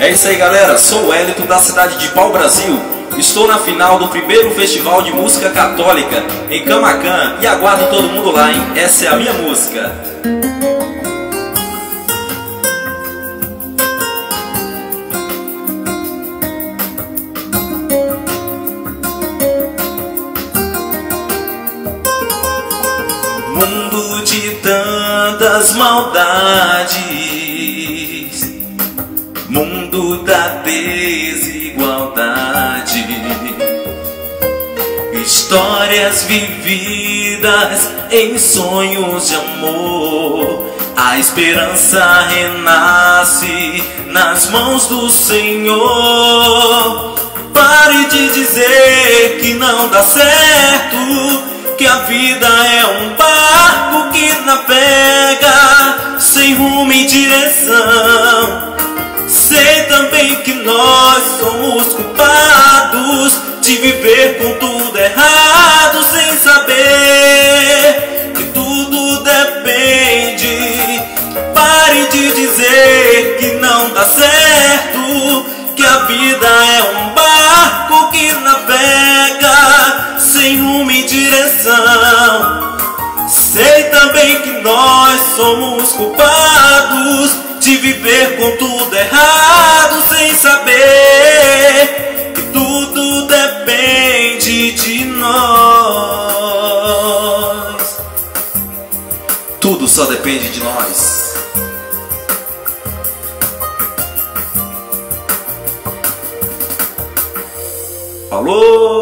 É isso aí, galera, sou o Wellington da cidade de Pau Brasil. Estou na final do primeiro Festival de Música Católica em Camaquã e aguardo todo mundo lá, hein? Essa é a minha música. Mundo de tantas maldades, mundo da desigualdade, histórias vividas em sonhos de amor. A esperança renasce nas mãos do Senhor. Pare de dizer que não dá certo, que a vida é um barco que navega sem rumo e direção. Sei também que nós somos culpados de viver com tudo errado, sem saber que tudo depende. Pare de dizer que não dá certo, que a vida é um barco que navega sem rumo e direção. Sei também que nós somos culpados de viver com tudo errado, sem saber que tudo depende de nós. Tudo só depende de nós. Falou!